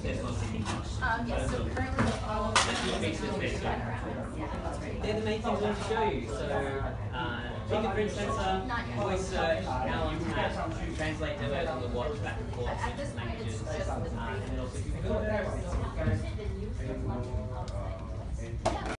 Yes, so currently all of the They're the main things I want to show you. So, fingerprint sensor, voice search, now on tap, translate demos on the watch back and forth to different languages, and then also